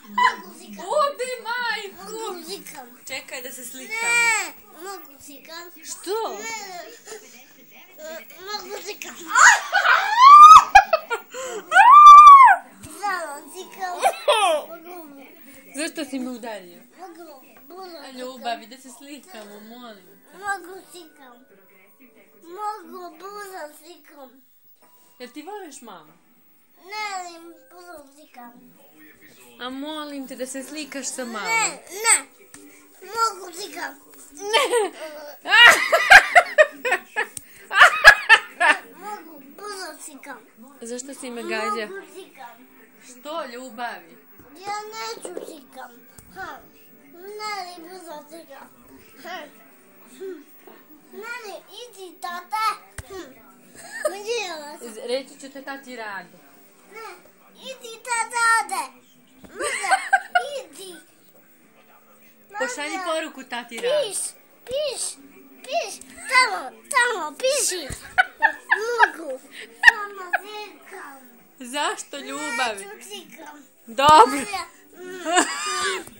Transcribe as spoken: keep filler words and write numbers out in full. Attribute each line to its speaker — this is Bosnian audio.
Speaker 1: Mogu slikam.
Speaker 2: Udi majku.
Speaker 1: Mogu slikam.
Speaker 2: Čekaj da se slikamo.
Speaker 1: Ne, mogu slikam.
Speaker 2: Što?
Speaker 1: Ne, mogu slikam. Samo slikam. Mogu.
Speaker 2: Zašto si me udario?
Speaker 1: Mogu.
Speaker 2: A ljubavi, da se slikamo, molim te.
Speaker 1: Mogu slikam. Mogu, buzo slikam.
Speaker 2: Jel ti voliš mamu?
Speaker 1: Ne, buzo slikam.
Speaker 2: A molim te da se slikaš sa mamom.
Speaker 1: Ne, ne. Mogu slikam.
Speaker 2: Ne.
Speaker 1: Mogu, buzo slikam.
Speaker 2: Zašto si me gađa?
Speaker 1: Mogu slikam.
Speaker 2: Što ljubavi?
Speaker 1: Ja neću slikam. Ha. Ne, buzo slikam. Ha. Ne, idi tate. Hm.
Speaker 2: Reći ću te tati Rado.
Speaker 1: Ne, idi tate. Mada, idi.
Speaker 2: Pošalji poruku tati Rado.
Speaker 1: Piš, piš, piš. Tamo, tamo, piši. Mogu. Samo slikam.
Speaker 2: Zašto ljubavi?
Speaker 1: Neću slikam.
Speaker 2: Dobro.
Speaker 1: Ja, mm, mm.